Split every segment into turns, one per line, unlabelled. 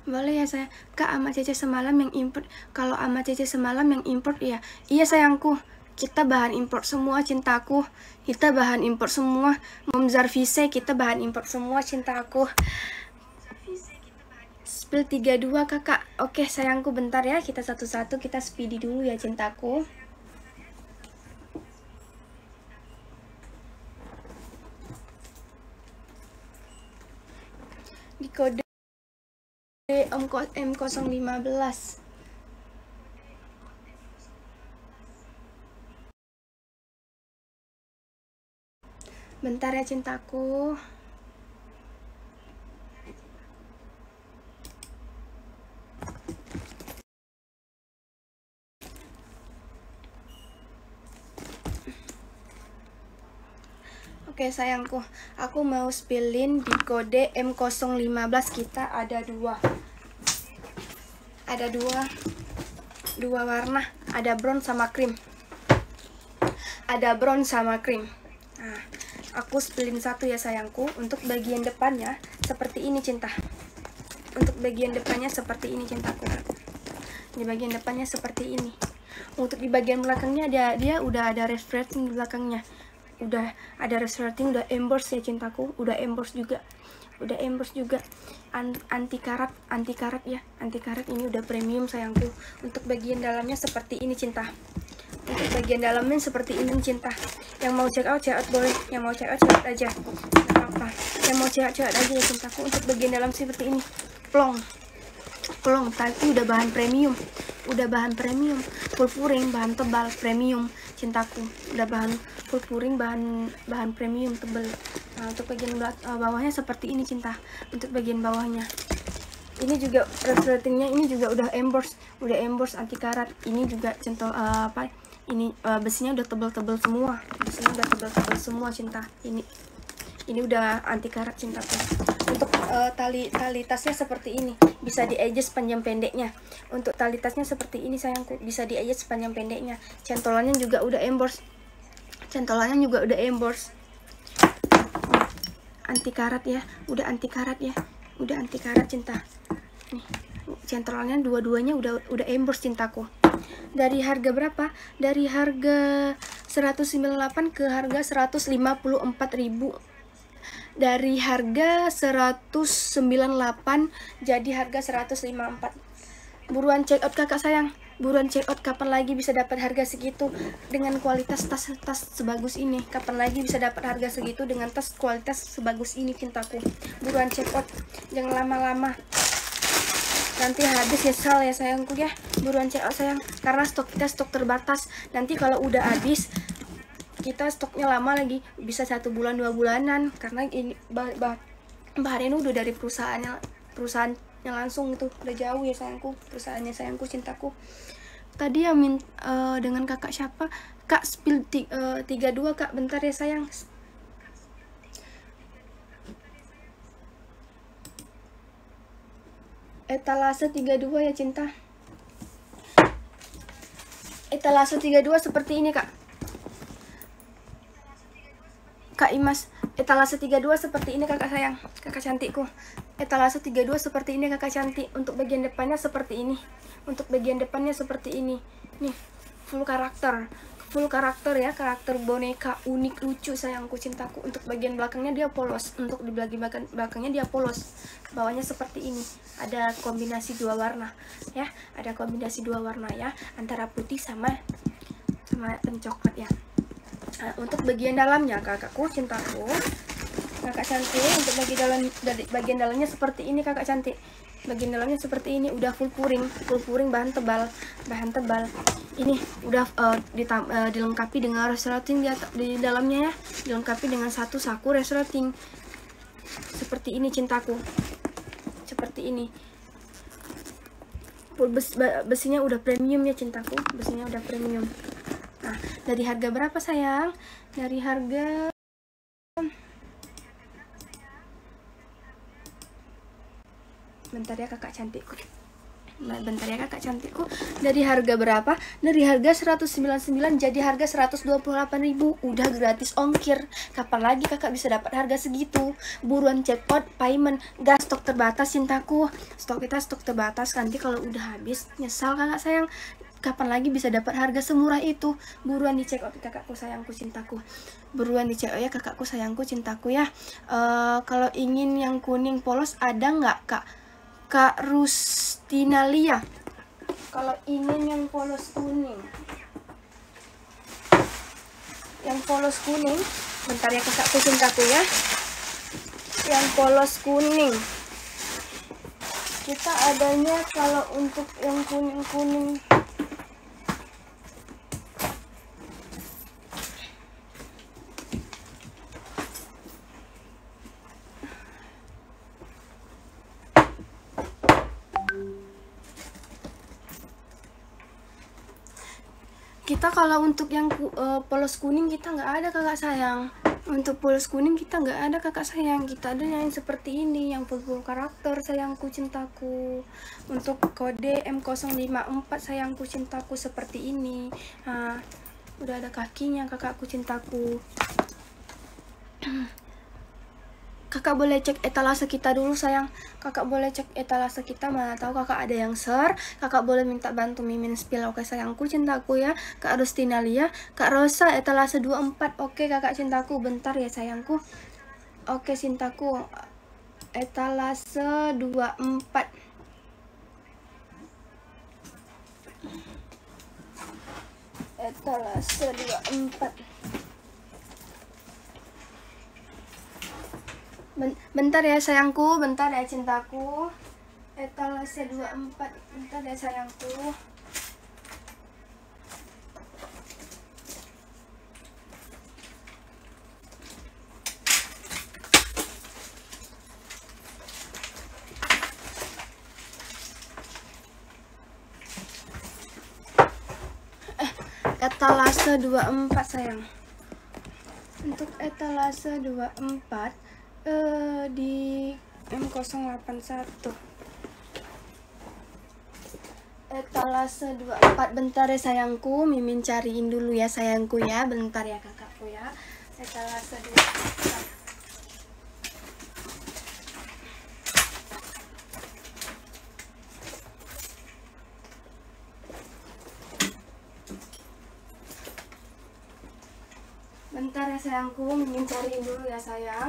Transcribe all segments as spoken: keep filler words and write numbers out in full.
Boleh ya saya. Kak, ama Cece semalam yang import. Kalau ama Cece semalam yang import ya. Iya sayangku. Kita bahan import semua cintaku. Kita bahan import semua. Mom Zarvise kita bahan import semua cintaku. Spill tiga dua kakak. Oke sayangku bentar ya. Kita satu-satu kita speedy dulu ya cintaku. Di kode M nol lima belas. Bentar ya cintaku. Oke sayangku, aku mau spillin di kode M nol lima belas. Kita ada dua. Ada dua dua warna, ada brown sama cream. Ada brown sama cream. Nah, aku spillin satu ya sayangku. Untuk bagian depannya seperti ini cinta. Untuk bagian depannya seperti ini cintaku. Di bagian depannya seperti ini. Untuk di bagian belakangnya dia dia udah ada refreshing di belakangnya. Udah ada refreshing, udah emboss ya cintaku. Udah emboss juga. Udah emboss juga. Anti karat, anti karat ya. Anti karat ini udah premium sayangku. Untuk bagian dalamnya seperti ini cinta. Untuk bagian dalamnya seperti ini cinta. Yang mau check out check out boleh. Yang mau check out check out aja. Gak apa-apa. Yang mau check out check out aja ya cintaku. Untuk bagian dalam seperti ini. Plong. Plong, tapi udah bahan premium. Udah bahan premium. Full puring, bahan tebal premium cintaku. Udah bahan full puring, bahan bahan premium tebal. Nah, untuk bagian bawahnya seperti ini cinta. Untuk bagian bawahnya ini juga reflectingnya ini juga udah emboss, udah emboss anti karat. Ini juga centol uh, apa? Ini uh, besinya udah tebal-tebal semua. Besinya udah tebal-tebal semua cinta. Ini ini udah anti karat cintaku. Untuk uh, tali tali tasnya seperti ini, bisa di adjust panjang pendeknya. Untuk tali tasnya seperti ini sayangku, bisa di adjust panjang pendeknya. Centolannya juga udah emboss. Centolannya juga udah emboss. Anti karat ya, udah anti karat ya, udah anti karat cinta. Nih, centrolannya dua-duanya udah udah emboss cintaku. Dari harga berapa? Dari harga seratus sembilan puluh delapan ke harga seratus lima puluh empat ribu. Dari harga seratus sembilan puluh delapan jadi harga seratus lima puluh empat. Buruan check out kakak sayang. Buruan check out, kapan lagi bisa dapat harga segitu dengan kualitas tas-tas sebagus ini? Kapan lagi bisa dapat harga segitu dengan tas kualitas sebagus ini cintaku? Buruan check out, jangan lama-lama. Nanti habis nyesal ya sayangku ya. Buruan check out sayang, karena stok kita stok terbatas. Nanti kalau udah habis kita stoknya lama lagi, bisa satu bulan dua bulanan. Karena ini bah bah bahan ini udah dari perusahaannya perusahaan yang langsung itu udah jauh ya sayangku, perusahaannya sayangku cintaku. Tadi yang min uh, dengan kakak siapa? Kak spill tiga dua kak, bentar ya sayang. Etalase tiga dua ya cinta. Etalase tiga dua seperti ini kak. Kak Imas, etalase tiga dua seperti ini kakak sayang, kakak cantikku. Etalase tiga dua seperti ini kakak cantik. Untuk bagian depannya seperti ini. Untuk bagian depannya seperti ini. Nih, full karakter. Full karakter ya, karakter boneka unik lucu sayangku cintaku. Untuk bagian belakangnya dia polos. Untuk di bagian belakangnya dia polos. Bawahnya seperti ini. Ada kombinasi dua warna ya. Ada kombinasi dua warna ya, antara putih sama sama pencoklat ya. Nah, untuk bagian dalamnya kakakku cintaku, kakak cantik. Untuk bagian dalam bagian dalamnya seperti ini kakak cantik. Bagian dalamnya seperti ini, udah full puring, full puring bahan tebal, bahan tebal. Ini udah uh, ditam, uh, dilengkapi dengan resleting di, di dalamnya ya, dilengkapi dengan satu saku resleting. Seperti ini cintaku, seperti ini. Bes, besinya udah premium ya cintaku, besinya udah premium. Nah, dari harga berapa sayang? Dari harga bentar ya kakak cantikku. bentar ya kakak cantikku. Dari harga berapa? Dari harga seratus sembilan puluh sembilan jadi harga seratus dua puluh delapan ribu. Udah gratis ongkir. Kapan lagi kakak bisa dapat harga segitu? Buruan check out, payment. Gak stok terbatas cintaku. Stok kita stok terbatas, nanti kalau udah habis nyesal kakak sayang. Kapan lagi bisa dapat harga semurah itu? Buruan di check out kakakku sayangku cintaku. Buruan di check out ya kakakku sayangku cintaku ya. Uh, kalau ingin yang kuning polos ada nggak kak? Kak Rustinalia. Kalau ingin yang polos kuning, yang polos kuning, bentar ya kakakku cintaku ya. Yang polos kuning, kita adanya kalau untuk yang kuning-kuning. Kita kalau untuk yang uh, polos kuning kita nggak ada kakak sayang. Untuk polos kuning kita nggak ada kakak sayang. Kita ada yang seperti ini, yang full full karakter sayangku cintaku. Untuk kode M nol lima empat sayangku cintaku seperti ini. Nah, udah ada kakinya kakakku cintaku. Kakak boleh cek etalase kita dulu sayang. Kakak boleh cek etalase kita, mana tahu kakak ada yang share. Kakak boleh minta bantu mimin spill. Oke sayangku cintaku ya. Kak Rustinalia, Kak Rosa etalase dua puluh empat. Oke kakak cintaku, bentar ya sayangku. Oke cintaku, etalase dua puluh empat. Etalase dua puluh empat. Bentar ya sayangku, bentar ya cintaku. Etalase dua puluh empat. Bentar ya sayangku. Eh, etalase dua puluh empat sayang. Untuk etalase dua puluh empat Uh, di M nol delapan satu etalase dua puluh empat. Bentar ya sayangku, mimin cariin dulu ya sayangku ya. Bentar ya kakakku ya. Etalase dua puluh empat. Bentar ya sayangku, mimin cariin dulu ya sayang.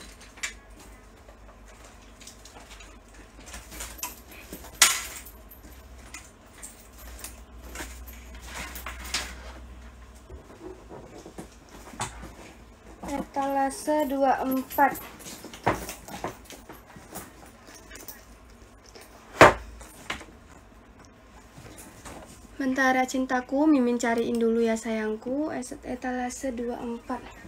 Etalase dua puluh empat. Bentar ya cintaku, mimin cariin dulu ya sayangku. Etalase dua puluh empat.